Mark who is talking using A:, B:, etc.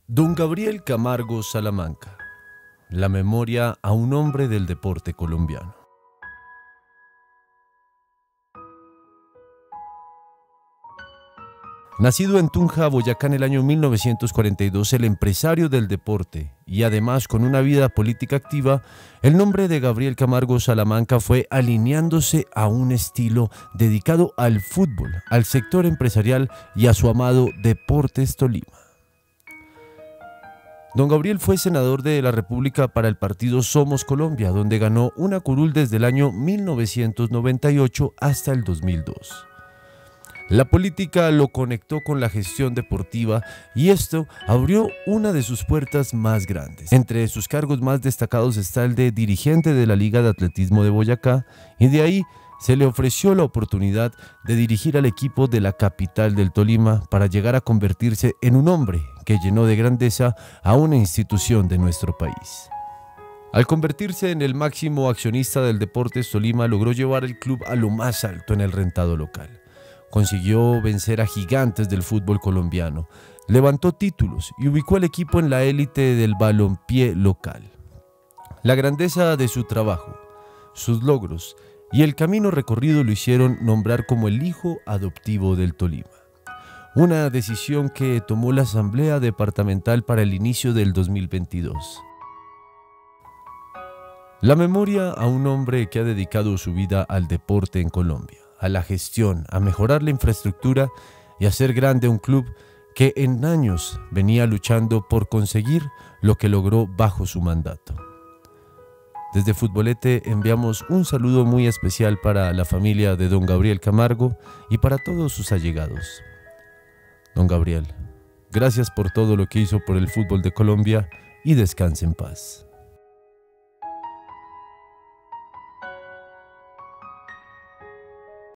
A: Don Gabriel Camargo Salamanca, la memoria a un hombre del deporte colombiano. Nacido en Tunja, Boyacá en el año 1942, el empresario del deporte y además con una vida política activa, el nombre de Gabriel Camargo Salamanca fue alineándose a un estilo dedicado al fútbol, al sector empresarial y a su amado Deportes Tolima. Don Gabriel fue senador de la República para el partido Somos Colombia, donde ganó una curul desde el año 1998 hasta el 2002. La política lo conectó con la gestión deportiva y esto abrió una de sus puertas más grandes. Entre sus cargos más destacados está el de dirigente de la Liga de Atletismo de Boyacá, y de ahí se le ofreció la oportunidad de dirigir al equipo de la capital del Tolima para llegar a convertirse en un hombre que llenó de grandeza a una institución de nuestro país. Al convertirse en el máximo accionista del Deportes Tolima, logró llevar el club a lo más alto en el rentado local. Consiguió vencer a gigantes del fútbol colombiano, levantó títulos y ubicó al equipo en la élite del balompié local. La grandeza de su trabajo, sus logros y el camino recorrido lo hicieron nombrar como el hijo adoptivo del Tolima. Una decisión que tomó la Asamblea Departamental para el inicio del 2022. La memoria a un hombre que ha dedicado su vida al deporte en Colombia, a la gestión, a mejorar la infraestructura y a hacer grande un club que en años venía luchando por conseguir lo que logró bajo su mandato. Desde Futbolete enviamos un saludo muy especial para la familia de don Gabriel Camargo y para todos sus allegados. Don Gabriel, gracias por todo lo que hizo por el fútbol de Colombia y descanse en paz.